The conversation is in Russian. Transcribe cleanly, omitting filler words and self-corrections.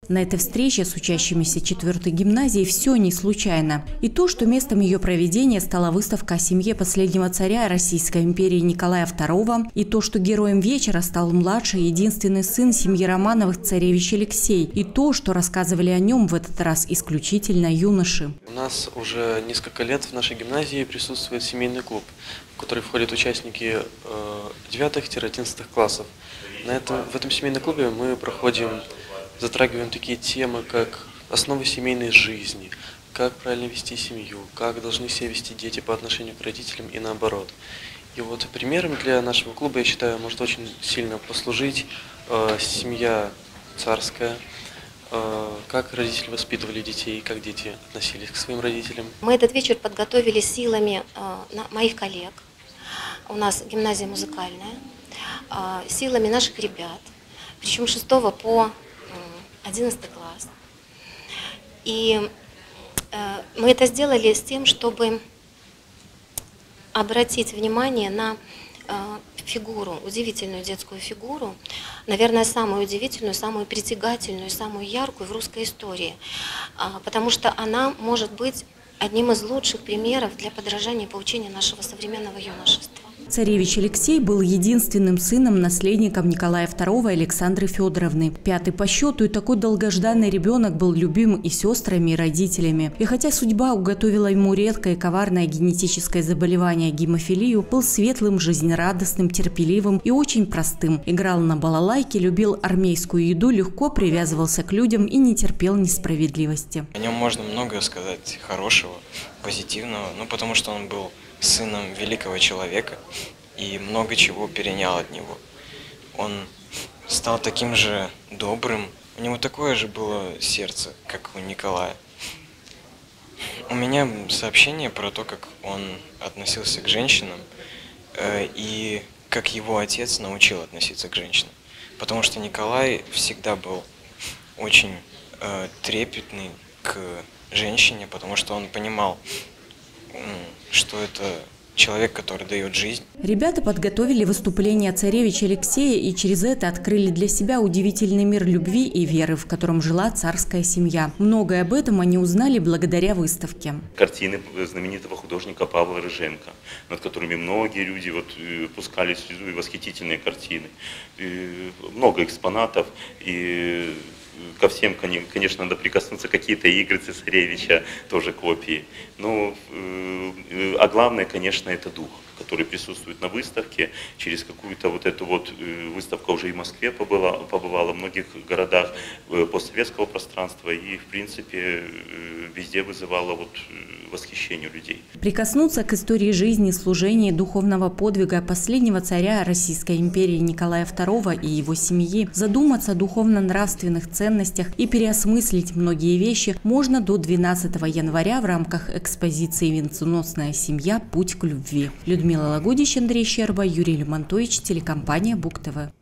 На этой встрече с учащимися 4-й гимназии все не случайно. И то, что местом ее проведения стала выставка о семье последнего царя Российской империи Николая II, и то, что героем вечера стал младший, единственный сын семьи Романовых царевич Алексей, и то, что рассказывали о нем в этот раз исключительно юноши. У нас уже несколько лет в нашей гимназии присутствует семейный клуб, в который входят участники 9-11 классов. В этом семейном клубе мы затрагиваем такие темы, как основы семейной жизни, как правильно вести семью, как должны себя вести дети по отношению к родителям и наоборот. И вот примером для нашего клуба, я считаю, может очень сильно послужить семья царская, как родители воспитывали детей, как дети относились к своим родителям. Мы этот вечер подготовили силами моих коллег. У нас гимназия музыкальная, силами наших ребят, причем 6 по 11 класс. И мы это сделали с тем, чтобы обратить внимание на фигуру, удивительную детскую фигуру, наверное, самую удивительную, самую притягательную, самую яркую в русской истории, потому что она может быть одним из лучших примеров для подражания и поучения нашего современного юношества. Царевич Алексей был единственным сыном наследником Николая II Александры Федоровны. 5-й по счету, и такой долгожданный ребенок был любим и сестрами, и родителями. И хотя судьба уготовила ему редкое и коварное генетическое заболевание гемофилию, был светлым, жизнерадостным, терпеливым и очень простым. Играл на балалайке, любил армейскую еду, легко привязывался к людям и не терпел несправедливости. О нем можно многое сказать хорошего, позитивного, потому что он был сыном великого человека и много чего перенял от него. Он стал таким же добрым, у него такое же было сердце, как у Николая. У меня сообщение про то, как он относился к женщинам и как его отец научил относиться к женщинам. Потому что Николай всегда был очень трепетный к женщине, потому что он понимал, что это человек, который дает жизнь. Ребята подготовили выступление царевича Алексея и через это открыли для себя удивительный мир любви и веры, в котором жила царская семья. Многое об этом они узнали благодаря выставке. Картины знаменитого художника Павла Рыженко, над которыми многие люди пускали слезу, и восхитительные картины. И много экспонатов, и ко всем, конечно, надо прикоснуться, какие-то игры цесаревича, тоже копии. А главное, конечно, это дух, который присутствует на выставке. Через какую-то выставка уже и в Москве побывала, в многих городах постсоветского пространства, и, в принципе, везде вызывала восхищение людей. Прикоснуться к истории жизни, служения, духовного подвига последнего царя Российской империи Николая II и его семьи, задуматься о духовно-нравственных ценностях и переосмыслить многие вещи можно до 12 января в рамках экспозиции «Венценосная семья. Путь к любви». Людмила Лагудич, Андрей Щерба, Юрий Лемонтович, телекомпания Буг ТВ.